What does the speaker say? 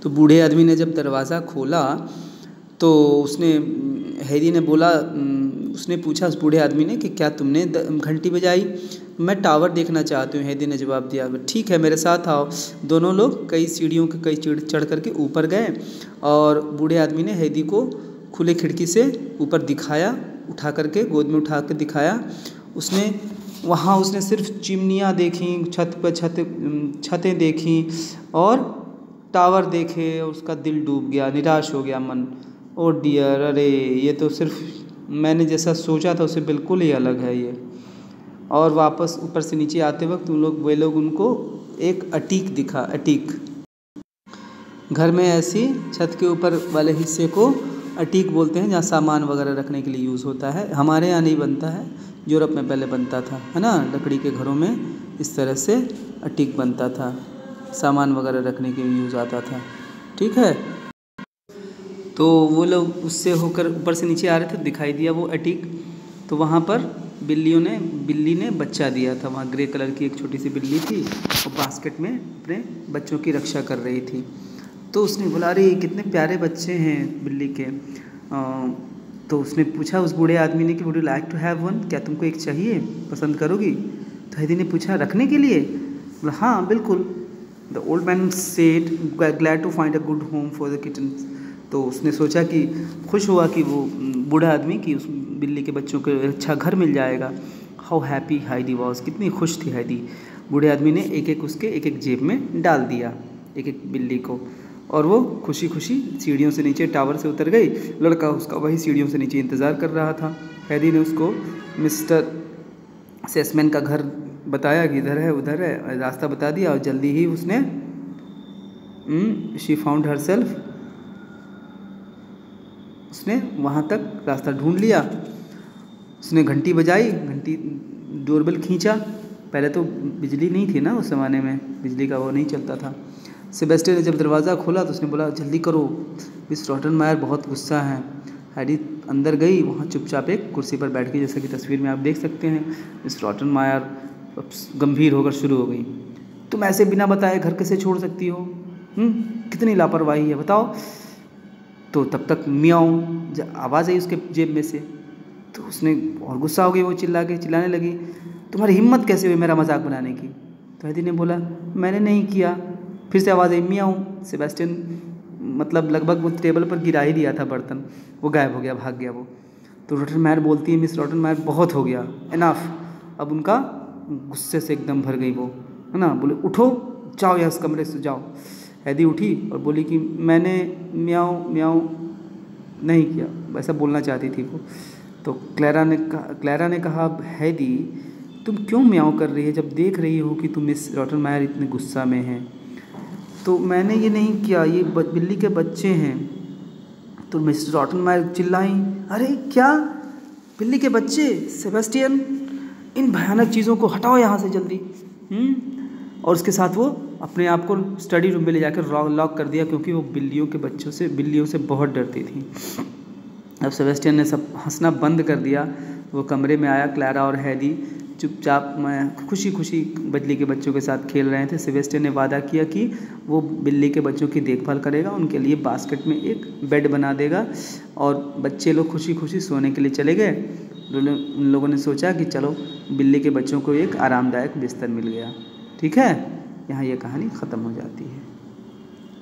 तो बूढ़े आदमी ने जब दरवाज़ा खोला तो हैरी ने बोला, उसने पूछा उस बूढ़े आदमी ने कि क्या तुमने घंटी बजाई? मैं टावर देखना चाहती हूँ, हैरी ने जवाब दिया। ठीक है, मेरे साथ आओ। दोनों लोग कई सीढ़ियों के कई चढ़ करके ऊपर गए और बूढ़े आदमी ने हैरी को खुले खिड़की से ऊपर दिखाया, उठा करके गोद में उठा कर दिखाया। उसने सिर्फ चिमनियाँ देखी, छतें देखी और टावर देखे और उसका दिल डूब गया, निराश हो गया मन। ओ डियर, अरे ये तो सिर्फ मैंने जैसा सोचा था उससे बिल्कुल ही अलग है ये। और वापस ऊपर से नीचे आते वक्त वे लोग उनको एक अटीक दिखा। अटीक घर में ऐसी छत के ऊपर वाले हिस्से को अटीक बोलते हैं, जहाँ सामान वगैरह रखने के लिए यूज़ होता है। हमारे यहाँ नहीं बनता है, यूरोप में पहले बनता था, है ना। लकड़ी के घरों में इस तरह से अटीक बनता था, सामान वगैरह रखने के लिए यूज़ आता था। ठीक है, तो वो लोग उससे होकर ऊपर से नीचे आ रहे थे, दिखाई दिया वो अटीक। तो वहाँ पर बिल्ली ने बच्चा दिया था। वहाँ ग्रे कलर की एक छोटी सी बिल्ली थी, वो बास्केट में अपने बच्चों की रक्षा कर रही थी। तो उसने बोला, अरे कितने प्यारे बच्चे हैं बिल्ली के। तो उसने पूछा उस बूढ़े आदमी ने कि would you like to have one, क्या तुमको एक चाहिए, पसंद करोगी? तो हैरी ने पूछा, रखने के लिए? बोला, हाँ बिल्कुल। The old man said, glad to find a good home for the kittens. तो उसने सोचा कि खुश हुआ कि वो बूढ़ा आदमी की उस बिल्ली के बच्चों को अच्छा घर मिल जाएगा। हाउ हैप्पी हैडी वॉज, कितनी खुश थी हैडी। बूढ़े आदमी ने उसके एक जेब में डाल दिया, एक बिल्ली को, और वो खुशी खुशी सीढ़ियों से नीचे टावर से उतर गई। लड़का उसका वही सीढ़ियों से नीचे इंतज़ार कर रहा था। हैरी ने उसको मिस्टर सेसमैन का घर बताया कि इधर है उधर है, रास्ता बता दिया, और जल्दी ही उसने शी फाउंड हरसेल्फ, उसने वहाँ तक रास्ता ढूंढ लिया। उसने घंटी बजाई, घंटी डोरबेल खींचा। पहले तो बिजली नहीं थी ना उस ज़माने में, बिजली का वो नहीं चलता था। सेबेस्टियन ने जब दरवाज़ा खोला तो उसने बोला, जल्दी करो, मिस रॉटनमायर बहुत गुस्सा है। हैरी अंदर गई, वहाँ चुपचाप एक कुर्सी पर बैठ गई, जैसा कि तस्वीर में आप देख सकते हैं। मिस रॉटनमायर गंभीर होकर शुरू हो गई, तुम ऐसे बिना बताए घर कैसे छोड़ सकती हो? कितनी लापरवाही है, बताओ। तो तब तक मियाऊं आवाज़ आई उसके जेब में से। तो उसने और गुस्सा हो गई, वो चिल्लाने लगी, तुम्हारी हिम्मत कैसे हुई मेरा मजाक बनाने की? तो हैरी ने बोला, मैंने नहीं किया। फिर से आवाज़ आई, मियाऊं। सेबेस्टियन मतलब लगभग वो टेबल पर गिरा ही दिया था बर्तन, वो गायब हो गया, भाग गया वो। तो रॉटनमायर बोलती है, मिस रॉटनमायर बहुत हो गया, एनफ। अब उनका गुस्से से एकदम भर गई वो, है ना। बोले, उठो, जाओ यहाँ इस कमरे से जाओ। हैरी उठी और बोली कि मैंने म्याऊं म्याऊं नहीं किया, वैसा बोलना चाहती थी वो। तो क्लैरा ने कहा, हैरी तुम क्यों म्याऊं कर रही है जब देख रही हो कि तुम मिस रॉटनमायर इतने गुस्सा में हैं? तो मैंने ये नहीं किया, ये बिल्ली के बच्चे हैं। तो मिस रॉटनमायर चिल्लाई, अरे क्या बिल्ली के बच्चे? सेबेस्टियन, इन भयानक चीज़ों को हटाओ यहाँ से जल्दी। और उसके साथ वो अपने आप को स्टडी रूम में ले जाकर लॉक कर दिया, क्योंकि वो बिल्लियों से बहुत डरती थी। अब सेबेस्टियन ने सब हंसना बंद कर दिया। वो कमरे में आया, क्लैरा और हैरी चुपचाप खुशी खुशी बिल्ली के बच्चों के साथ खेल रहे थे। सेबेस्टियन ने वादा किया कि वो बिल्ली के बच्चों की देखभाल करेगा, उनके लिए बास्केट में एक बेड बना देगा, और बच्चे लोग खुशी खुशी सोने के लिए चले गए। उन लोगों ने सोचा कि चलो बिल्ली के बच्चों को एक आरामदायक बिस्तर मिल गया। ठीक है, यहाँ ये कहानी ख़त्म हो जाती है।